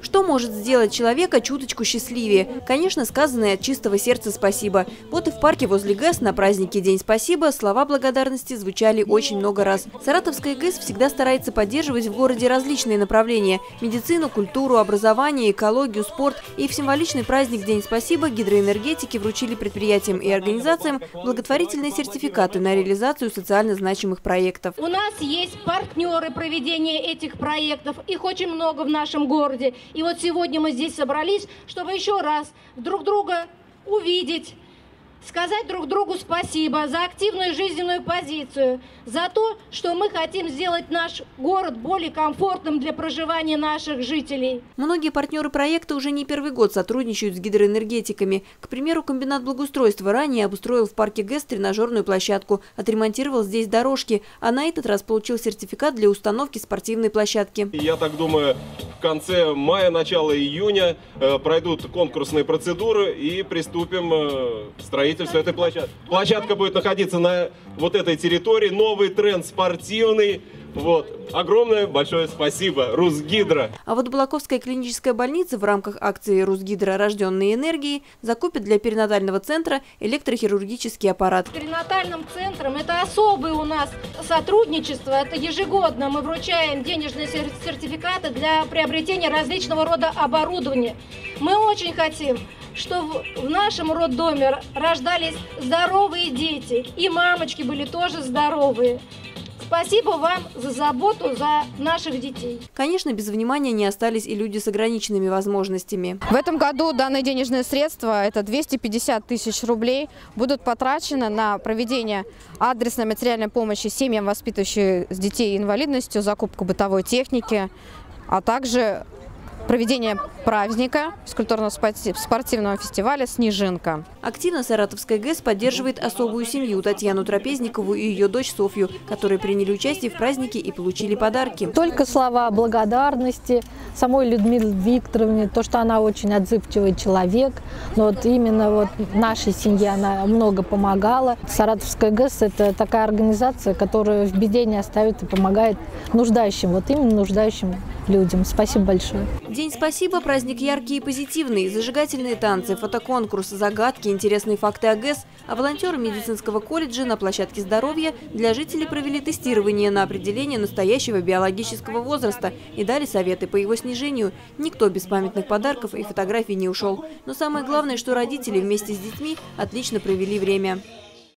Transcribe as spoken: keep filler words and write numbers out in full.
Что может сделать человека чуточку счастливее? Конечно, сказанное от чистого сердца спасибо. Вот и в парке возле ГЭС на празднике День спасибо слова благодарности звучали очень много раз. Саратовская ГЭС всегда старается поддерживать в городе различные направления – медицину, культуру, образование, экологию, спорт. И в символичный праздник День спасибо гидроэнергетики вручили предприятиям и организациям благотворительные сертификаты на реализацию социально значимых проектов. У нас есть партнеры проведения этих проектов, их очень много в нашем городе. И вот сегодня мы здесь собрались, чтобы еще раз друг друга увидеть, сказать друг другу спасибо за активную жизненную позицию, за то, что мы хотим сделать наш город более комфортным для проживания наших жителей. Многие партнеры проекта уже не первый год сотрудничают с гидроэнергетиками. К примеру, комбинат благоустройства ранее обустроил в парке ГЭС тренажерную площадку, отремонтировал здесь дорожки, а на этот раз получил сертификат для установки спортивной площадки. Я так думаю, в конце мая, начало июня э, пройдут конкурсные процедуры и приступим э, к строительству этой площадки. Площадка будет находиться на вот этой территории. Новый тренд спортивный. Вот. Огромное большое спасибо Русгидро. А вот Балаковская клиническая больница в рамках акции Русгидро «Рожденные энергией» закупит для перинатального центра электрохирургический аппарат. С перинатальным центром это особое у нас сотрудничество. Это ежегодно мы вручаем денежные сертификаты для приобретения различного рода оборудования. Мы очень хотим, что в нашем роддоме рождались здоровые дети, и мамочки были тоже здоровые. Спасибо вам за заботу за наших детей. Конечно, без внимания не остались и люди с ограниченными возможностями. В этом году данные денежные средства, это двести пятьдесят тысяч рублей, будут потрачены на проведение адресной материальной помощи семьям, воспитывающим детей инвалидностью, закупку бытовой техники, а также проведение праздника физкультурно-спортивного фестиваля «Снежинка». Активно Саратовская ГЭС поддерживает особую семью Татьяну Трапезникову и ее дочь Софью, которые приняли участие в празднике и получили подарки. Только слова благодарности самой Людмиле Викторовне, то, что она очень отзывчивый человек. Но вот именно вот нашей семье она много помогала. Саратовская ГЭС – это такая организация, которая в беде не оставит и помогает нуждающим, вот именно нуждающим людям. Спасибо большое. День спасибо – праздник яркий и позитивный. Зажигательные танцы, фотоконкурс, загадки, интересные факты о ГЭС. А волонтеры медицинского колледжа на площадке здоровья для жителей провели тестирование на определение настоящего биологического возраста и дали советы по его снижению. Никто без памятных подарков и фотографий не ушел. Но самое главное, что родители вместе с детьми отлично провели время.